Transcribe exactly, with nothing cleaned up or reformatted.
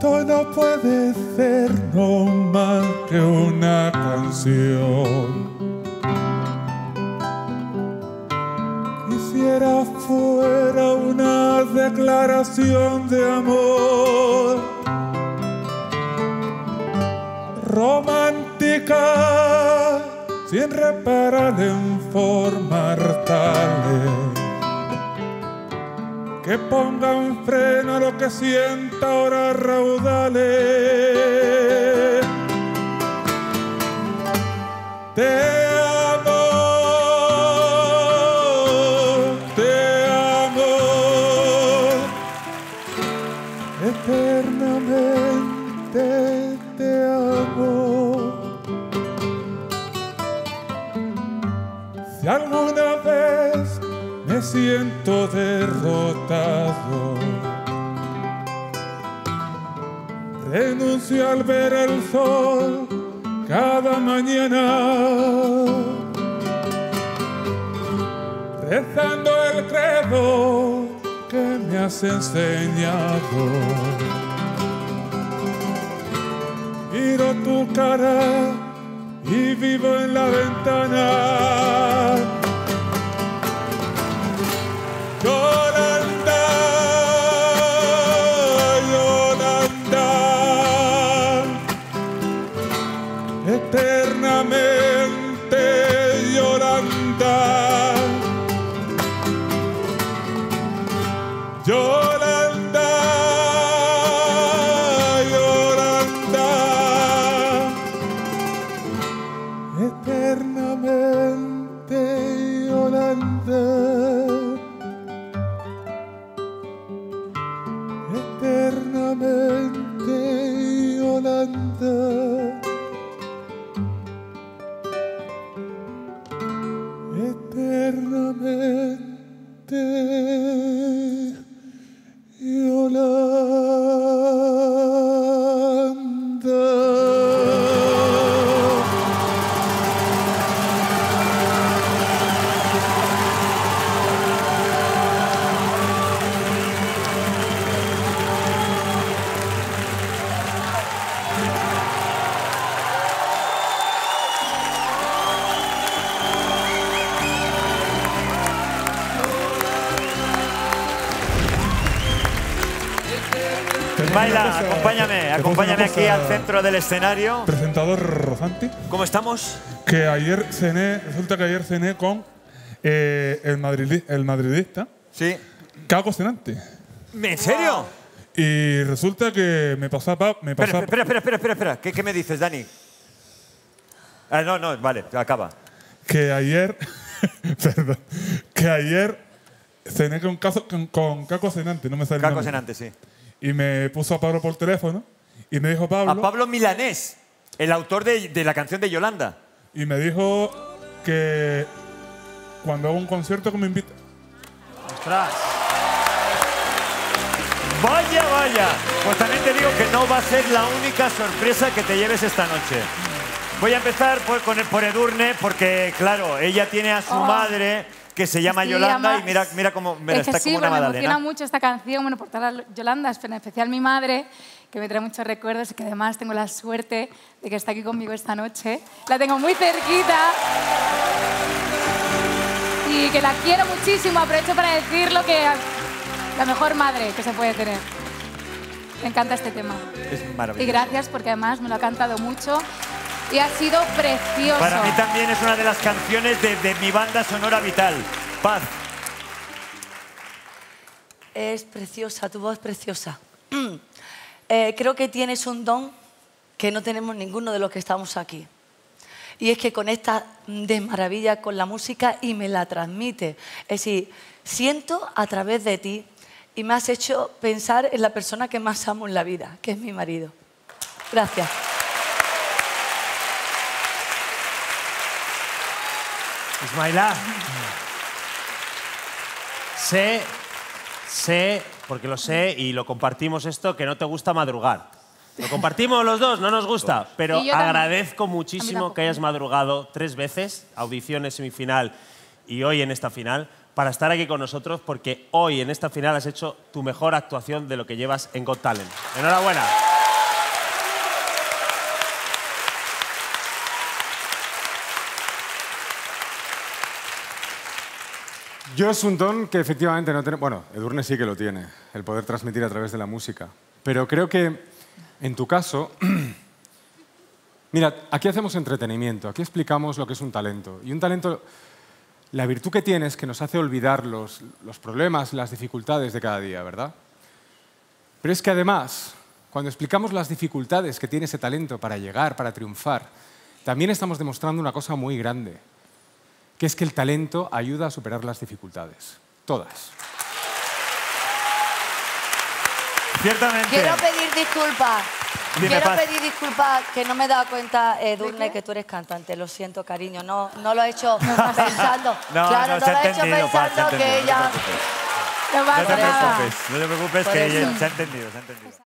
esto no puede ser no más que una canción. Quisiera fuera una declaración de amor romántica, sin reparar en formar tales que pongan freno a lo que sienta ahora raudales. Te amo, te amo, eternamente te amo. Si alguna vez me siento derrotado, renuncio al ver el sol cada mañana, rezando el credo que me has enseñado. Miro tu cara y vivo en la ventana. Yolanda, Yolanda, eternamente Yolanda, Yolanda, Yolanda, eternamente Yolanda. Eternamente Yolanda, eternamente Yolanda. Ismaila, acompáñame, acompáñame aquí al centro del escenario. Presentador Rosanti. ¿Cómo estamos? Que ayer cené, resulta que ayer cené con eh, el, madridi, el madridista. Sí. Caco Senante. ¿En serio? Y resulta que me pasaba... Me Espera, pasaba espera, espera, espera, espera, espera. ¿Qué, ¿Qué me dices, Dani? Ah, no, no, vale, acaba. Que ayer... perdón. Que ayer cené con, Caco, con, con Caco Senante, no me sale el Caco nombre. Senante, sí. Y me puso a Pablo por teléfono y me dijo Pablo... A Pablo Milanés, el autor de, de la canción de Yolanda. Y me dijo que cuando hago un concierto que me invita. ¡Ostras! Vaya, vaya. Pues también te digo que no va a ser la única sorpresa que te lleves esta noche. Voy a empezar por, con el, por Edurne, porque, claro, ella tiene a su Oh. madre que se llama Sí, Yolanda además, y mira, mira cómo mira, es que está sí, como una pues me magdalena. emociona mucho esta canción, bueno, por todas las Yolandas, pero en especial mi madre, que me trae muchos recuerdos y que además tengo la suerte de que está aquí conmigo esta noche. La tengo muy cerquita y que la quiero muchísimo. Aprovecho para decirlo que la mejor madre que se puede tener. Me encanta este tema. Es Y maravilloso. gracias porque además me lo ha cantado mucho y ha sido precioso. Para mí también es una de las canciones de, de mi banda sonora vital. Paz. Es preciosa, tu voz es preciosa. eh, creo que tienes un don que no tenemos ninguno de los que estamos aquí. Y es que conectas de maravilla con la música y me la transmite. Es decir, siento a través de ti y me has hecho pensar en la persona que más amo en la vida, que es mi marido. Gracias. Ismaila, sé, sé, porque lo sé y lo compartimos esto, que no te gusta madrugar. Lo compartimos los dos, no nos gusta, pero Y yo también. agradezco A mí muchísimo tampoco. que hayas madrugado tres veces, audiciones, semifinal y hoy en esta final, para estar aquí con nosotros, porque hoy en esta final has hecho tu mejor actuación de lo que llevas en Got Talent. Enhorabuena. Yo es un don que efectivamente no tenemos... Bueno, Edurne sí que lo tiene, el poder transmitir a través de la música. Pero creo que, en tu caso... Mira, aquí hacemos entretenimiento, aquí explicamos lo que es un talento. Y un talento, la virtud que tiene es que nos hace olvidar los, los problemas, las dificultades de cada día, ¿verdad? Pero es que además, cuando explicamos las dificultades que tiene ese talento para llegar, para triunfar, también estamos demostrando una cosa muy grande, que es que el talento ayuda a superar las dificultades. Todas. Ciertamente. Quiero pedir disculpas. Dime, Quiero Paz. pedir disculpas que no me he dado cuenta, Edurne, que tú eres cantante. Lo siento, cariño. No, no lo he hecho pensando. No, claro, no, no, se lo ha he hecho entendido, Paz, se ha pensando entendido, que no te ella... preocupes. No No pasa te nada. preocupes, no te preocupes, Por que eso. se ha entendido, se ha entendido.